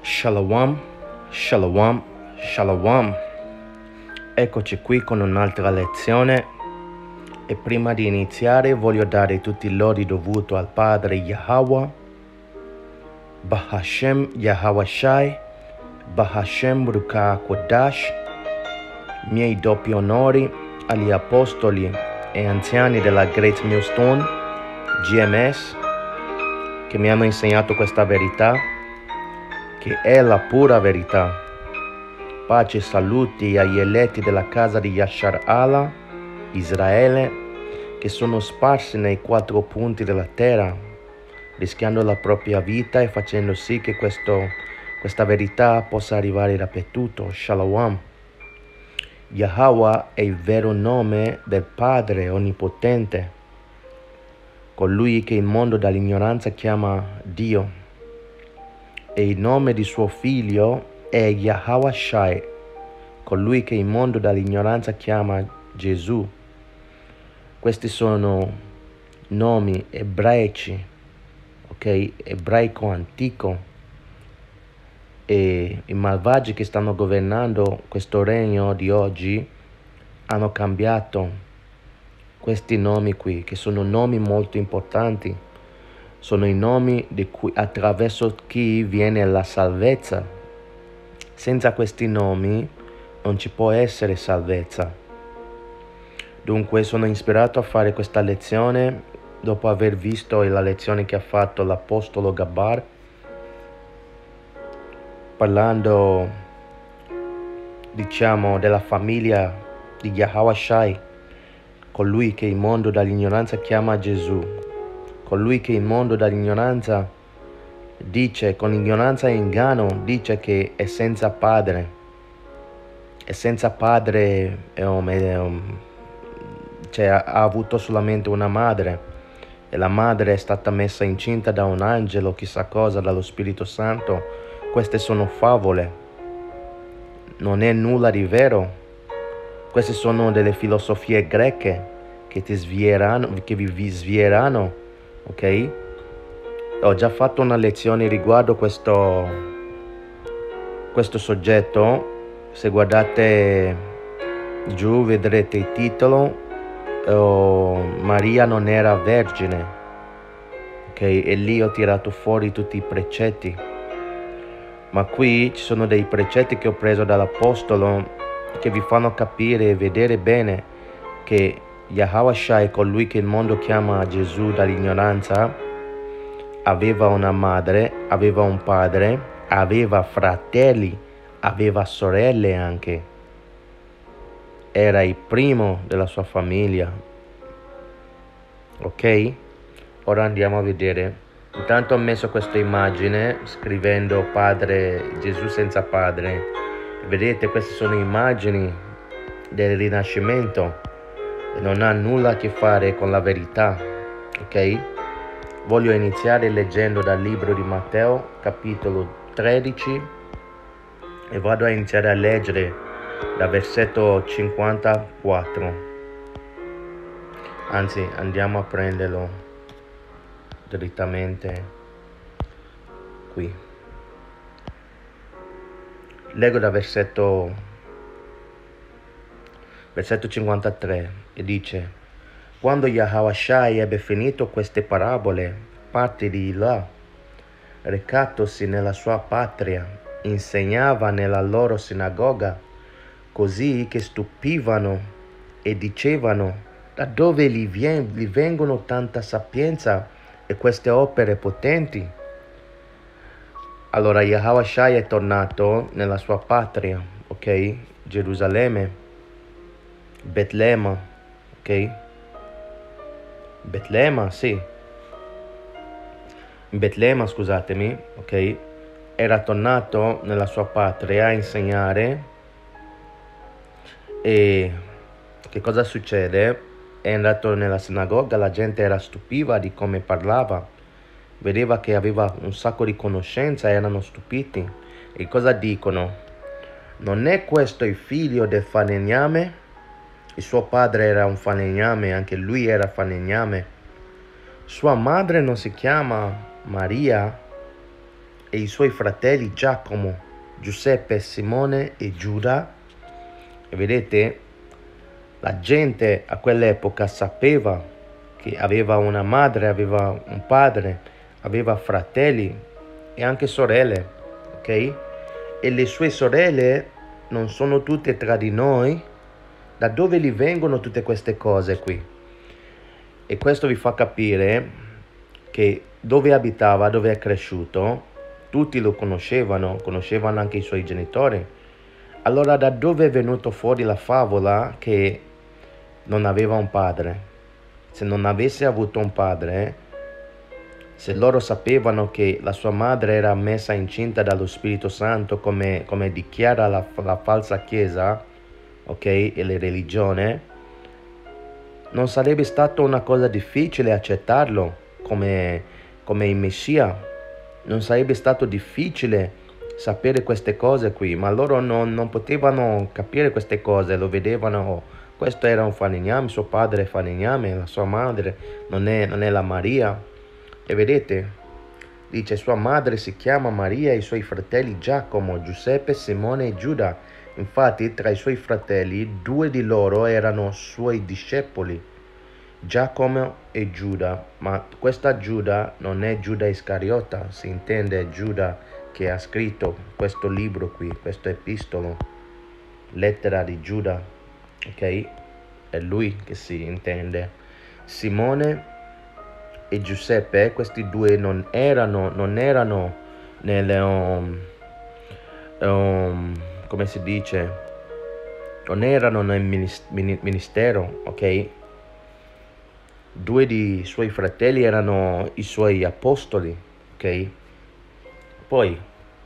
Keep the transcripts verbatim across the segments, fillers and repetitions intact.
Shalom, shalom, shalom. Eccoci qui con un'altra lezione e prima di iniziare voglio dare tutti i lodi dovuti al Padre Yahweh, Bahashem Yahweh Shai, Bahashem Ruka Kodash, miei doppi onori agli apostoli e anziani della Great Millstone, G M S, che mi hanno insegnato questa verità, che è la pura verità. Pace e saluti agli eletti della casa di Yashar Allah, Israele, che sono sparsi nei quattro punti della terra, rischiando la propria vita e facendo sì che questo, questa verità possa arrivare ripetuto. Shalom. Yahweh è il vero nome del Padre Onnipotente, colui che il mondo dall'ignoranza chiama Dio. E il nome di suo figlio è Yahweh Shai, colui che il mondo dall'ignoranza chiama Gesù. Questi sono nomi ebraici, ok? Ebraico antico. E i malvagi che stanno governando questo regno di oggi hanno cambiato questi nomi qui, che sono nomi molto importanti. Sono i nomi di cui, attraverso chi viene la salvezza. Senza questi nomi non ci può essere salvezza. Dunque sono ispirato a fare questa lezione dopo aver visto la lezione che ha fatto l'Apostolo Gabar, parlando, diciamo, della famiglia di Yahweh Shai, colui che il mondo dall'ignoranza chiama Gesù. Colui che il mondo dall'ignoranza dice, con ignoranza e inganno, dice che è senza padre. È senza padre, è un, è un, cioè ha, ha avuto solamente una madre. E la madre è stata messa incinta da un angelo, chissà cosa, dallo Spirito Santo. Queste sono favole. Non è nulla di vero. Queste sono delle filosofie greche che ti svieranno, che vi svieranno. Ok? Ho già fatto una lezione riguardo questo, questo soggetto. Se guardate giù vedrete il titolo. Oh, Maria non era vergine. Ok? E lì ho tirato fuori tutti i precetti. Ma qui ci sono dei precetti che ho preso dall'Apostolo che vi fanno capire e vedere bene che Yahweh Shai, colui che il mondo chiama Gesù dall'ignoranza, aveva una madre, aveva un padre, aveva fratelli, aveva sorelle anche. Era il primo della sua famiglia. Ok? Ora andiamo a vedere. Intanto ho messo questa immagine scrivendo padre, Gesù senza padre. Vedete, queste sono immagini del Rinascimento. Non ha nulla a che fare con la verità, ok? Voglio iniziare leggendo dal libro di Matteo, capitolo tredici, e vado a iniziare a leggere dal versetto cinquantaquattro. Anzi, andiamo a prenderlo direttamente qui. Leggo dal versetto Versetto cinquantatré e dice: Quando Yahweh Shai ebbe finito queste parabole, parte di là, recatosi nella sua patria, insegnava nella loro sinagoga, così che stupivano e dicevano: da dove gli, vien- gli vengono tanta sapienza e queste opere potenti? Allora Yahweh Shai è tornato nella sua patria, ok? Gerusalemme. Betlemme, ok? Betlemme, sì. Betlemme, scusatemi, ok? Era tornato nella sua patria a insegnare. E che cosa succede? È andato nella sinagoga, la gente era stupiva di come parlava. Vedeva che aveva un sacco di conoscenza, erano stupiti. E cosa dicono? Non è questo il figlio del falegname? Il suo padre era un falegname, anche lui era falegname. Sua madre non si chiama Maria? e i suoi fratelli Giacomo, Giuseppe, Simone e Giuda. E vedete, la gente a quell'epoca sapeva che aveva una madre, aveva un padre, aveva fratelli e anche sorelle, ok? E le sue sorelle non sono tutte tra di noi. Da dove gli vengono tutte queste cose qui? E questo vi fa capire che dove abitava, dove è cresciuto, tutti lo conoscevano, conoscevano anche i suoi genitori. Allora da dove è venuto fuori la favola che non aveva un padre? Se non avesse avuto un padre, se loro sapevano che la sua madre era messa incinta dallo Spirito Santo, come, come dichiara la, la falsa chiesa, ok, e la religione, non sarebbe stata una cosa difficile accettarlo come, come il Messia. Non sarebbe stato difficile sapere queste cose qui, ma loro non, non potevano capire queste cose, lo vedevano, oh, questo era un falegname, suo padre è falegname, la sua madre non è, non è la Maria. E vedete, dice sua madre si chiama Maria e i suoi fratelli Giacomo, Giuseppe, Simone e Giuda. Infatti tra i suoi fratelli due di loro erano suoi discepoli, Giacomo e Giuda, ma questa Giuda non è Giuda Iscariota, si intende Giuda che ha scritto questo libro qui, questo epistolo, lettera di Giuda, ok? È lui che si intende. Simone e Giuseppe, questi due non erano, non erano nelle, um, um, come si dice, non erano nel ministero, ok? Due di suoi fratelli erano i suoi apostoli, ok? Poi,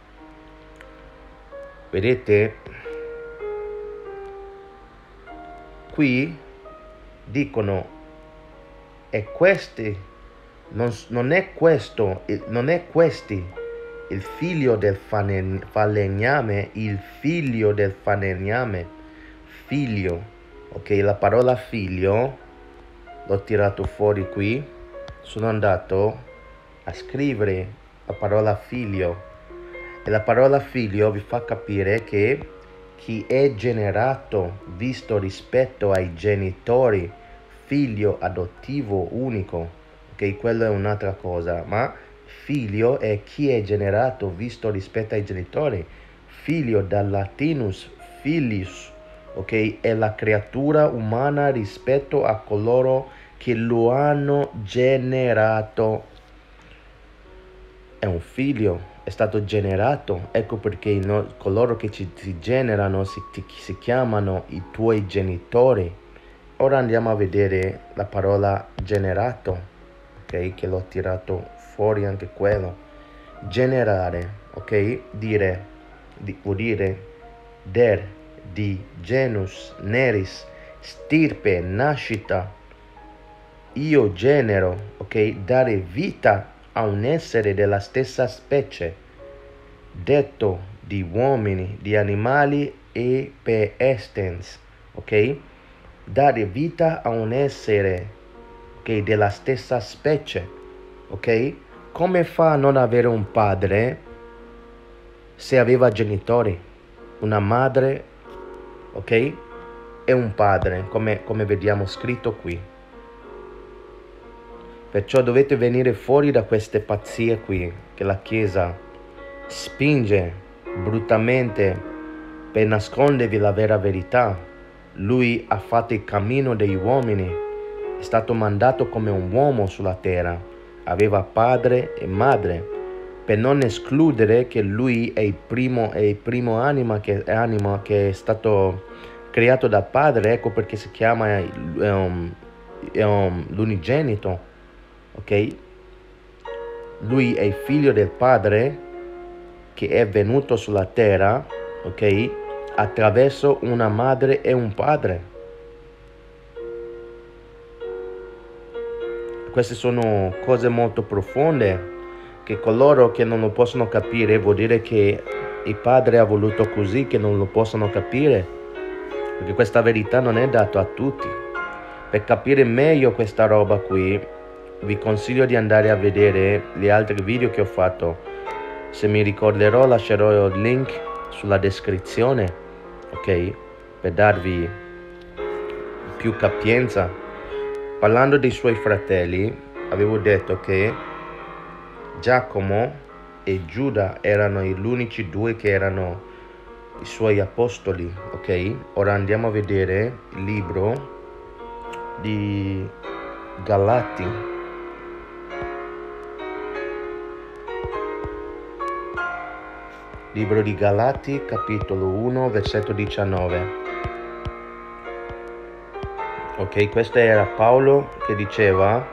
vedete, qui dicono, e questi, non, non è questo, non è questi il figlio del falegname, il figlio del falegname, figlio, ok? La parola figlio l'ho tirato fuori qui, sono andato a scrivere la parola figlio e la parola figlio vi fa capire che chi è generato visto rispetto ai genitori, figlio adottivo unico, ok? Quello è un'altra cosa, ma figlio è chi è generato visto rispetto ai genitori, figlio dal latinus filius, ok? È la creatura umana rispetto a coloro che lo hanno generato. È un figlio, è stato generato, ecco perché no, coloro che ci, ci generano si, ti, si chiamano i tuoi genitori. Ora andiamo a vedere la parola generato, ok? Che l'ho tirato fuori anche quello. Generare, ok? Dire, di, vuol dire der, di, genus, neris, stirpe, nascita. Io genero, ok? Dare vita a un essere della stessa specie, detto di uomini, di animali e per estens, ok? Dare vita a un essere, ok, della stessa specie, ok? Come fa a non avere un padre se aveva genitori, una madre, ok? E un padre, come, come vediamo scritto qui. Perciò dovete venire fuori da queste pazzie qui, che la Chiesa spinge brutalmente per nascondervi la vera verità. Lui ha fatto il cammino degli uomini, è stato mandato come un uomo sulla terra, aveva padre e madre, per non escludere che lui è il primo, è il primo anima, che, anima che è stato creato dal padre, ecco perché si chiama um, um, l'unigenito. Ok? Lui è il figlio del padre che è venuto sulla terra, ok? Attraverso una madre e un padre. Queste sono cose molto profonde che coloro che non lo possono capire vuol dire che il padre ha voluto così, che non lo possono capire, perché questa verità non è data a tutti. Per capire meglio questa roba qui vi consiglio di andare a vedere gli altri video che ho fatto Se mi ricorderò lascerò il link sulla descrizione, ok? Per darvi più capienza. Parlando dei suoi fratelli, avevo detto che Giacomo e Giuda erano gli unici due che erano i suoi apostoli, ok? Ora andiamo a vedere il libro di Galati. Libro di Galati, capitolo uno, versetto diciannove. Ok, questo era Paolo che diceva: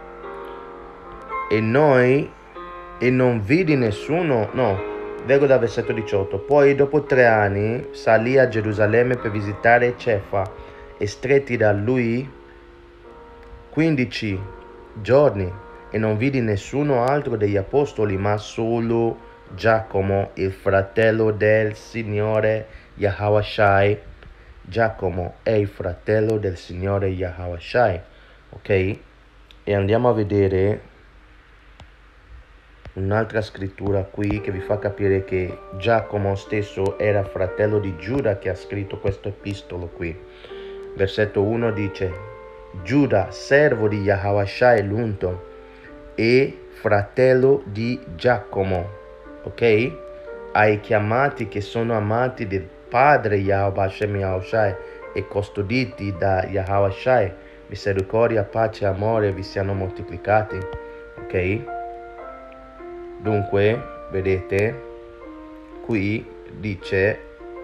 e noi, e non vidi nessuno, no, leggo dal versetto diciotto. Poi dopo tre anni salì a Gerusalemme per visitare Cefa, e stretti da lui quindici giorni, e non vidi nessuno altro degli apostoli, ma solo Giacomo, il fratello del Signore Yahushai. Giacomo è il fratello del Signore Yahushai, ok? E andiamo a vedere un'altra scrittura qui che vi fa capire che Giacomo stesso era fratello di Giuda, che ha scritto questo epistolo qui. Versetto uno dice: Giuda, servo di Yahushai l'unto e fratello di Giacomo, ok? Ai chiamati che sono amati del Padre Yahushai e custoditi da Yahushai, misericordia, pace e amore vi siano moltiplicati, ok? Dunque, vedete, qui dice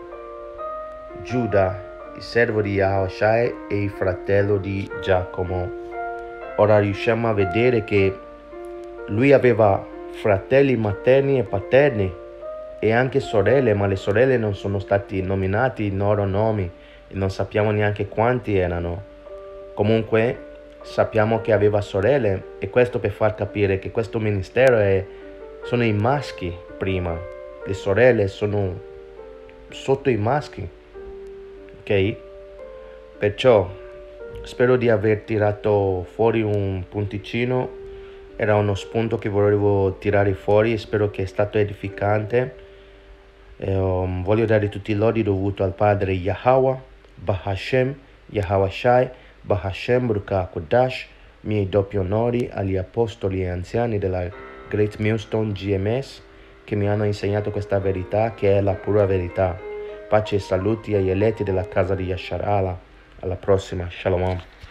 Giuda, il servo di Yahushai e il fratello di Giacomo. Ora riusciamo a vedere che lui aveva fratelli materni e paterni e anche sorelle, ma le sorelle non sono stati nominati i loro nomi e non sappiamo neanche quanti erano. Comunque sappiamo che aveva sorelle, e questo per far capire che questo ministero è, sono i maschi prima, le sorelle sono sotto i maschi, ok? Perciò spero di aver tirato fuori un punticino, era uno spunto che volevo tirare fuori e spero che è stato edificante. E, um, voglio dare tutti i lodi dovuti al Padre Yahweh, Bahashem, Yahushai, Bahashem, Ruka Kodash, miei doppi onori agli apostoli e anziani della Great Millstone G M S che mi hanno insegnato questa verità, che è la pura verità. Pace e saluti agli eletti della casa di Yasharala. Alla prossima, Shalom.